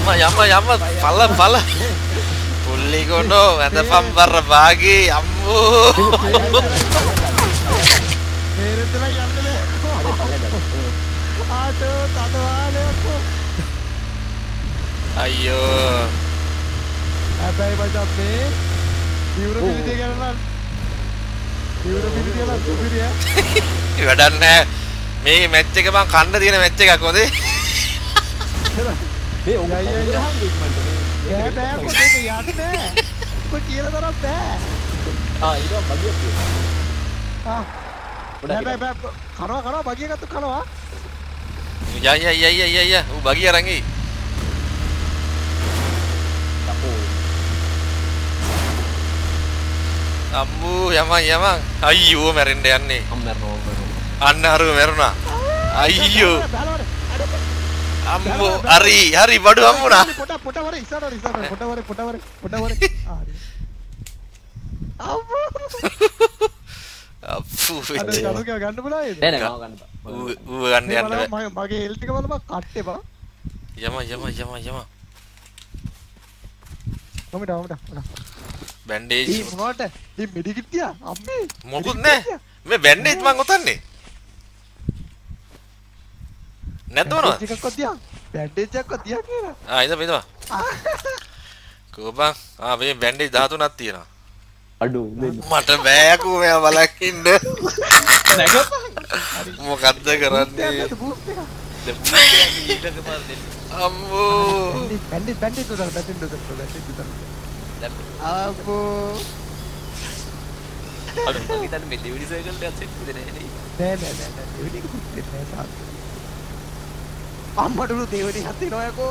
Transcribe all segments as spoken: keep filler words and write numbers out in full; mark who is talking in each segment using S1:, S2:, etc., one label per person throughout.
S1: යම යම යම පල පල පුල්ලි කොනෝ ඇඳපම් බර බාගේ අම්මෝ
S2: මේරෙතලා යන්නේ ආටෝ තදවාලයෝ
S1: අයියෝ
S2: හැබැයි මචං මේ ඉවුර පිළිදේ ගන්නවා ඉවුර පිළිදේ ගන්නවා සුපිරියා
S1: වැඩක් නැහැ මේ මැච් එක මං කන්න තියෙන මැච් එකක් හොඳේ
S2: මේ ඔය අය යා බෑ කොහෙද යන්නේ කො කියලා තරම් බෑ
S3: ආ ඊට බගියක් තියෙනවා
S2: ආ බෑ බෑ බෑ කරවා කරවා බගිය ගත්ත කරවා
S1: යා යා යා යා යා යා ඌ බගිය අරන් එයි අම්මෝ යමන් යමන් අයියෝ මැරෙන්න යන්නේ අන්න අරුව මැරුණා අයියෝ අම්මෝ හරි හරි බඩු හම්බුණා
S2: පොට පොට වර ඉස්සරට ඉස්සරට පොට වර පොට වර පොට වර හරි අම්මෝ
S1: අප්පු
S2: අද ගලුක ගන්න පුළුවන්ද
S3: නෑ නෑ මම ගන්න බා
S1: ඌ ඌ ගන්න යන්න බෑ
S2: මගේ හෙල්ත් එක බලපන් කට්ටේ බා
S1: යම යම යම යම
S2: කොමඩ කොමඩ
S1: බැන්ඩේජ්
S2: ඊ මොනවට ඊ මෙඩිකිට් තියා අම්මේ
S1: මොකුත් නෑ මේ බැන්ඩේජ් මං ඔතන්නේ නැද්ද මොනවද
S2: එකක් තියා බැන්ඩේජ් එකක් තියා කියලා
S1: ආ ඉතින් ඉතින් කොබන් ආ මේ බැන්ඩේජ් දහතුනක් තියෙනවා
S3: අඩු
S1: මට බෑකෝ මෙයා බලක් ඉන්න මොකද්ද කරන්නේ අම්මෝ
S2: බැන්ඩේජ් බැන්ඩේජ් උදල් බැන්ඩේජ් උදල් බැන්ඩේජ් උදල් අම්මෝ
S3: අඩු මම හිතන්නේ මේ ඩිවිඩි සර්කල් එකත් සෙට් වෙන්නේ නැහැ
S2: නෑ නෑ නෑ නෑ ඩිවිඩි කුත් නෑ තාත් අම්මට උරු දෙවෙනි හත් වෙනවා යකෝ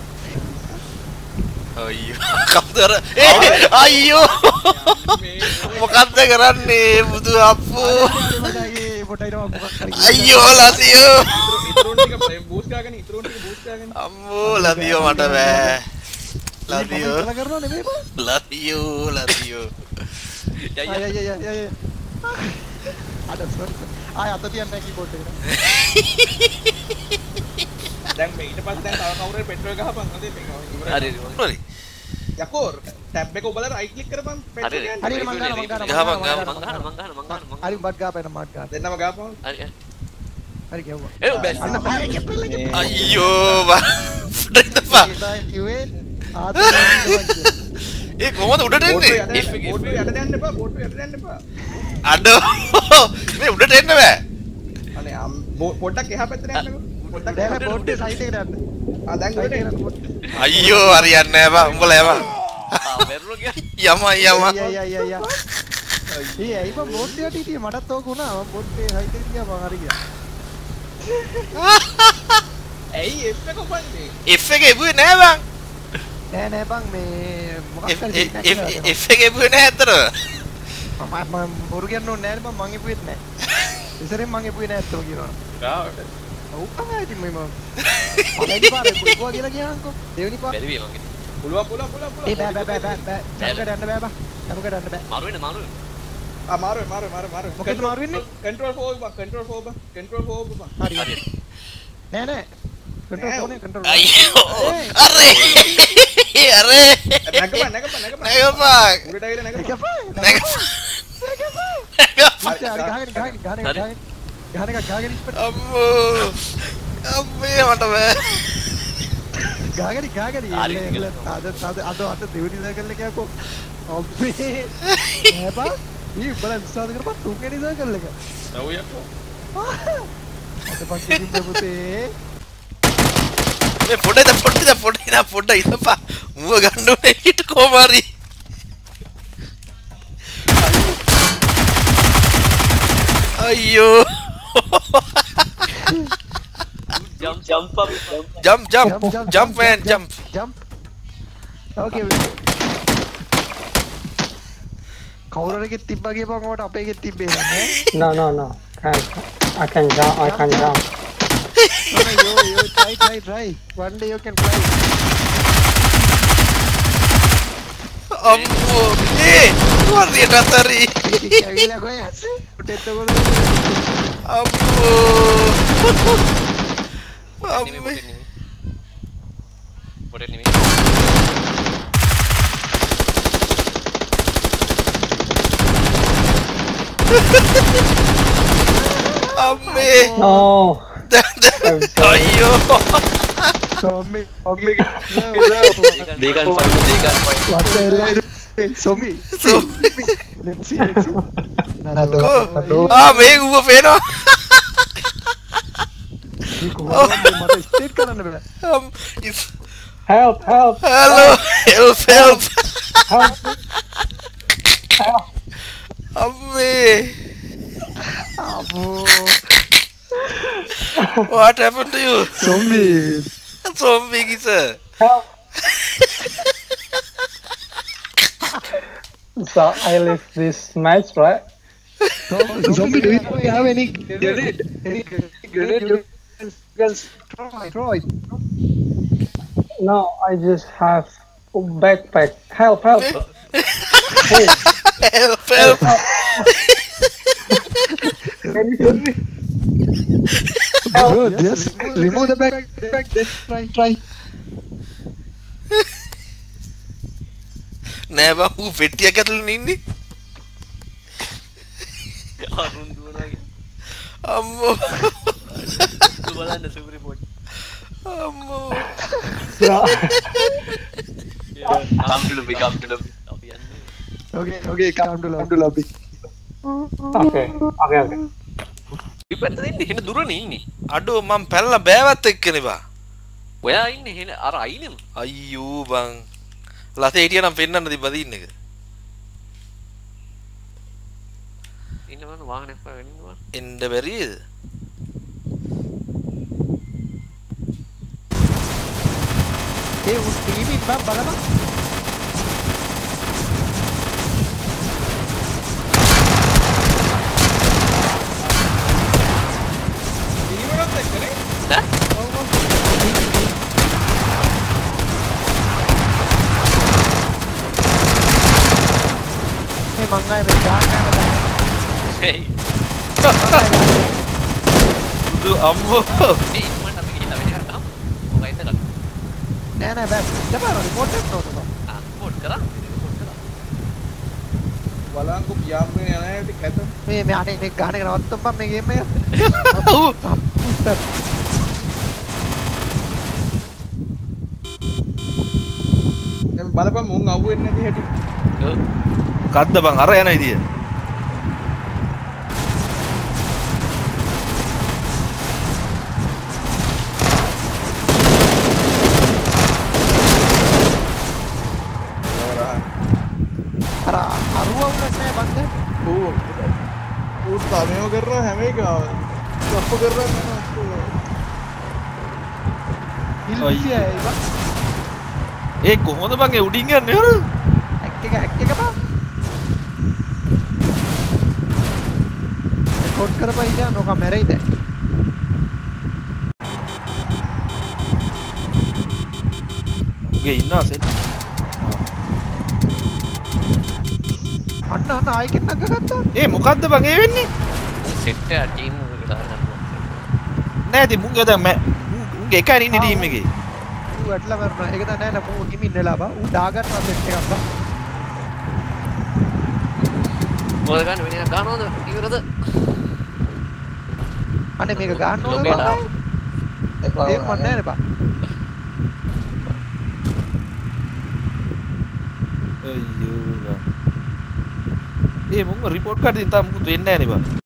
S1: අයියෝ කවුදර ඒ අයියෝ මොකද්ද කරන්නේ බුදු අප්පෝ අයියෝ ලසියෝ
S4: ඉතුරුන් ටික බූස්ට් ගාගෙන ඉතුරුන් ටික බූස්ට් ගාගෙන
S1: අම්මෝ ලදියෝ මට බෑ ලදියෝ
S2: කරනවා නෙමෙයි බා
S1: ලදියෝ ලදියෝ
S2: ය ය ය ය ය අද සෝරි ආය අත තියන්න නැහැ කීබෝඩ් එකට
S4: දැන් මේ ඊට පස්සේ දැන් තව කවුරු හරි පෙට්‍රෝල් ගහපන් හොඳේ මේක ඉවරයි
S3: හරි
S1: හරි
S4: යකෝ ටැබ් එක ඔබලා රයිට් ක්ලික් කරපන්
S3: හරි
S2: හරි මං ගන්න මං ගන්න
S1: ගහපන් ගහපන්
S3: මං ගන්න මං ගන්න මං ගන්න
S2: හරි බත් ගාපේන මාත් ගන්න
S4: දෙන්නම ගහපන්
S3: හරි
S2: හරි කියවුවා
S3: ඒ බැස්
S2: අන්න බෑ කෙප්පෙල්ලගේ
S1: අයියෝ බා
S2: කිව්වේ ආත
S1: ඒ කොහොමද උඩට එන්නේ
S4: බෝට් එක යට යන්න එපා බෝට් එක යට යන්න එපා
S1: අඩෝ මේ උඩට එන්න බෑ
S4: අනේ පොඩ්ඩක් එහා පැත්තට යන්නකෝ පොඩ්ඩක්
S2: දැන් බෝඩ් එක සයිඩ් එකට යන්න
S4: ආ දැන් උඩට එන්න
S1: අයියෝ හරියන්නේ නෑ බා උඹලා යම
S3: ආ මෙරුණා කිය
S1: යම යම
S2: ය ය ය ය ඒ ඇයි බං බෝඩ් එකට හිටියේ මටත් ඕක වුණා මම බෝඩ් එක සයිඩ් එකට ගියා මං හරි ගියා
S4: ඇයි එෆ් එක කොපන්නේ
S1: F එක එපුවේ නෑ බං
S2: නෑ නෑ බං මේ මොකක්
S1: F
S2: හරි
S1: F එක එපුවේ නෑ ඇත්තටම
S2: මම මම බොරු කියන්න ඕනේ නෑ බං මං එපුවෙත් නෑ ඉතින් මං එපුවේ නෑ ඇත්තම කියනවා
S4: ගාවට
S2: ඔව් තමයි ඉතින් මම පළවෙනි පාරේ පුරුවා කියලා කියනකො දෙවෙනි පාර
S3: බැරි වේ මං ඉතින්
S4: පුළුවන් පුළුවන් පුළුවන් පුළුවන්
S2: ඒ බෑ බෑ බෑ බෑ බෑ යන්නකට යන්න බෑ බං යන්නකට යන්න බෑ
S3: මාරු වෙන මාරු වෙන
S4: ආ මාරු මාරු මාරු මාරු
S2: මොකද මාරු වෙන්නේ
S4: කන්ට්‍රෝල් ෆෝර් බං කන්ට්‍රෝල් ෆෝර් බං කන්ට්‍රෝල් ෆෝර් බං
S2: හරි හරි නෑ නෑ කන්ට්‍රෝල් ෆෝනේ කන්ට්‍රෝල්
S1: අයියෝ අරේ අරේ
S4: නැගපන් නැගපන් නැගපන්
S1: නේපා
S4: උඩට ඇවිල්ලා නැගපන්
S2: එකපා
S1: නැගපන්
S2: මචං හරි ගහගෙන ගහගෙන ගහගෙන ගහගෙන ගහන එක ගහගෙන ඉස්සට
S1: අම්මෝ අම්මේ මට බෑ
S2: ගහගෙන ගහගෙන
S3: හරි
S2: අද අද අද අද දෙවෙනි සර්කල් එක යකෝ අම්මේ නෑපා ඊ බලන්න විශ්වාස කරපන් තුන්වෙනි සර්කල් එක
S4: තව යකෝ
S2: අද පස්සේ කිව්වේ පුතේ
S1: මේ පොඩේද පොඩේද පොඩේද පොඩ ඉතපා මුව ගන්න ඕනේ හිට කොමාරි අයියෝ
S3: jump jump up
S1: jump jump jump man jump
S2: jump okay කවුරුරෙක් තිබ්බා කියපන් ඔකට අපේ එකෙත් තිබ්බේ නෑ
S5: No, no, no. Can, I can jump. I can jump.
S2: no, yo yo try try try one day you can try
S1: අම්මෝ ඒ වරියට අතරි
S2: කැවිලා කොහෙ ඇස්සේ උටෙත් කොහෙද
S1: අම්මෝ
S3: නෙමෙයි
S1: අම්මේ
S3: පොඩි නෙමෙයි පොඩේ නෙමෙයි.
S1: අම්මේ
S5: No.
S1: අයියෝ
S2: Tommy, Tommy.
S3: They can fight, they can fight.
S2: What the hell? Tommy. Let's see, let's see. Nado, nado.
S1: ආ මේ ඌව පේනවා
S2: මේ කොහොමද මට ස්ටේට් කරන්න බෑ.
S1: Um, it's-
S5: Help, help,
S1: hello help help
S5: help. Help.
S1: අම්මේ
S2: අම්මෝ.
S1: what happened to you
S2: Tommy.
S1: zombie kisa
S5: Help. So I leave this match, right?
S2: Zombie, do you have any grenade? Any grenade you can try, try.
S5: No, I just have a backpack. Help, help. Hey,
S1: help help
S5: can you help me?
S2: Bro, just remove the back, back, then try, try.
S1: නෑ බං ඌ පෙට්ටියක් ඇතුළේ ඉන්නේ
S3: අරුන් දුවනවා කියන්නේ.
S1: අම්මෝ
S3: සු බලන්න සුප් රිපෝට්.
S1: අම්මෝ
S3: Come to lobby, come to lobby. අපි යන්නේ.
S2: Okay, okay, come to lobby, come to lobby.
S5: Okay, okay, okay.
S3: ඉපැත්ත දෙන්නේ එහෙන දුරනේ ඉන්නේ.
S1: අඩෝ මම පැනලා බෑවත් එක්කනේ බා
S3: ඔයා ඉන්නේ එහෙන අර අයිනෙම.
S1: අයියෝ බං ලතේ හිටියනම් පෙන්නන්න තිබ්බද ඉන්න එක
S3: ඉන්නවද වාහනයක් පාගෙන ඉන්නවා.
S1: එන්න බැරිද
S2: ඒ උස් ටීවී බම් බලන්න.
S4: ඉනිවරත් එක්කනේ.
S3: ඈ?
S2: මේ මං ආයේ මේ දාන්න
S3: Hey.
S1: බුදු අම්මෝ
S3: මේ ඉක්මනට අපි ගිහින් වෙන එකක් ගමු. මොකයිද ගන්න?
S2: නෑ නෑ බෑ. දෙපාර රිපෝට් එකක් නෝන බා.
S3: ආ රිපෝට් කරා. රිපෝට් කරා.
S4: බලංකු පියාඹගෙන යන අය ටික ඇත.
S2: මේ මේ අනේ මේ ගාන එක නවත්තපන් බම් මේ ගේම් එක.
S4: දැන් බලපන් මුන් අවුෙන්නේ නැති හැටි.
S3: ඔව්.
S1: කද්ද බං අර යන ඉදිය
S2: අර අරුව වුණත් නෑ බන්ද.
S4: ඌ ඌ තමේව කරනවා හැම එකම. අප්ප කරනවා නෑ.
S2: ඉල්පියා ඒ බං.
S1: ඒ කොහොමද බං ඒ උඩින් යන්නේ හර
S2: ඇක්ට් එක ඇක්ට් එක බං. රෙකෝඩ් කරපන් ඉතින් නෝක මැරෙයිද?
S1: උගේ ඉන්නවා සෙට්
S2: අන්න අන්න ආයෙ කෙනෙක් ගත්තා.
S1: ඒ මොකද්ද බං ඒ වෙන්නේ
S3: සෙට් එක ටීම් එකට දාගන්නවා.
S1: නෑ ඉතින් මුංගේ දැන් මම මුංගේ එකයි ඉන්නේ ටීම් එකේ
S2: ඌ ඇట్లా මරනවා. ඒක දැන් නෑ නෑ මූ ගිමින් නෙලා බං. ඌ දාගන්නවා සෙට් එකක් බං.
S3: මොකද ගන්න වෙන එකක් ගන්නවද? ඉවරද?
S2: අනේ මේක ගන්න ඕනේ
S3: ලොකේට
S2: බං. ඒක මන් නෑ නේ බං.
S1: අයියෝ බං ඒ මුංග රිපෝට් කරලා ඉතින් තාම මුකුත් වෙන්නේ නෑනේ බං